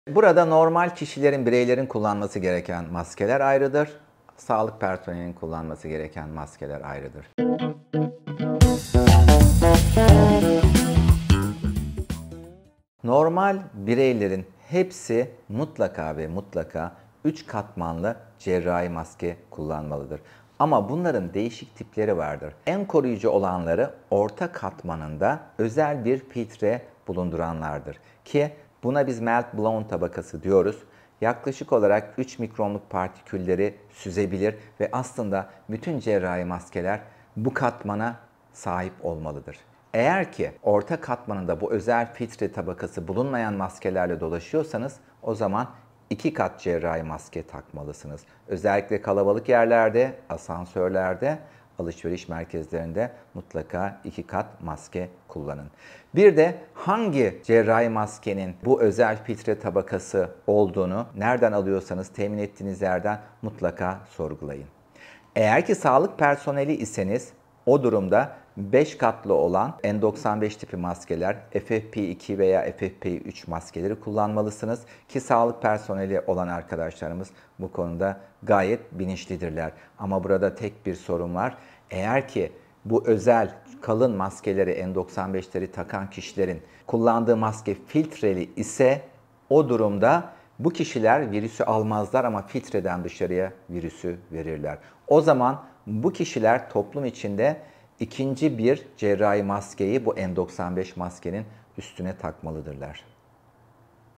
Burada normal kişilerin, bireylerin kullanması gereken maskeler ayrıdır. Sağlık personelinin kullanması gereken maskeler ayrıdır. Normal bireylerin hepsi mutlaka ve mutlaka 3 katmanlı cerrahi maske kullanmalıdır. Ama bunların değişik tipleri vardır. En koruyucu olanları orta katmanında özel bir filtre bulunduranlardır. Ki buna biz melt blown tabakası diyoruz. Yaklaşık olarak 3 mikronluk partikülleri süzebilir ve aslında bütün cerrahi maskeler bu katmana sahip olmalıdır. Eğer ki orta katmanında bu özel filtre tabakası bulunmayan maskelerle dolaşıyorsanız o zaman 2 kat cerrahi maske takmalısınız. Özellikle kalabalık yerlerde, asansörlerde, alışveriş merkezlerinde mutlaka 2 kat maske kullanın. Bir de hangi cerrahi maskenin bu özel filtre tabakası olduğunu nereden alıyorsanız temin ettiğiniz yerden mutlaka sorgulayın. Eğer ki sağlık personeli iseniz o durumda 5 katlı olan N95 tipi maskeler, FFP2 veya FFP3 maskeleri kullanmalısınız ki sağlık personeli olan arkadaşlarımız bu konuda gayet bilinçlidirler. Ama burada tek bir sorun var. Eğer ki bu özel kalın maskeleri N95'leri takan kişilerin kullandığı maske filtreli ise o durumda bu kişiler virüsü almazlar ama filtreden dışarıya virüsü verirler. O zaman bu kişiler toplum içinde ikinci bir cerrahi maskeyi bu N95 maskenin üstüne takmalıdırlar.